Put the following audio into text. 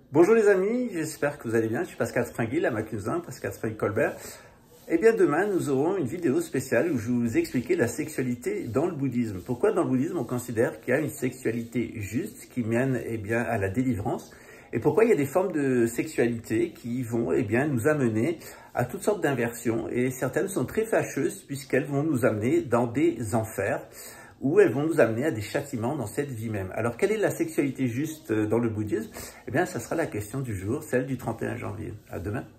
Bonjour les amis, j'espère que vous allez bien. Je suis Pascal Fringui, la Macusin, Pascal Fringui-Colbert. Eh bien demain, nous aurons une vidéo spéciale où je vais vous expliquer la sexualité dans le bouddhisme. Pourquoi dans le bouddhisme on considère qu'il y a une sexualité juste qui mène à la délivrance, et pourquoi il y a des formes de sexualité qui vont nous amener à toutes sortes d'inversions, et certaines sont très fâcheuses puisqu'elles vont nous amener dans des enfers, ou elles vont nous amener à des châtiments dans cette vie même. Alors, quelle est la sexualité juste dans le bouddhisme? Eh bien, ça sera la question du jour, celle du 31 janvier. À demain.